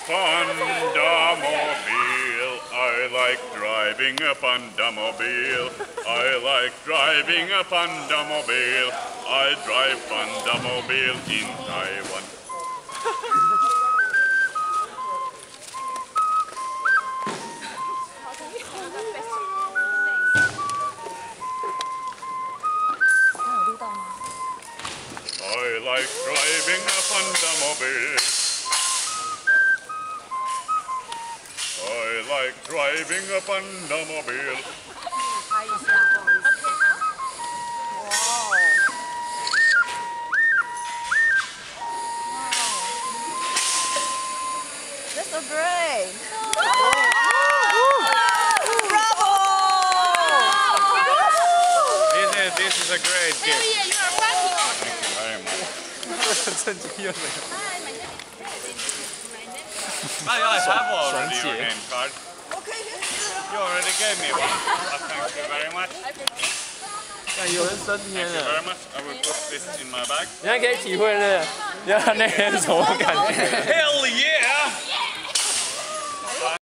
Pandamobile. I like driving a pandamobile. I like driving a pandamobile. I drive pandamobile in Taiwan. I like driving a pandamobile. I like driving a pandamobile. That's so great. This is a great gift. You are working on. Thank you very much. I have already your name card. You already gave me one. Thank you very much. 有人升天 Thank you 了， very much. I will put this in my bag. 你还可以体会那个，你看那个什么感觉？ Hell yeah!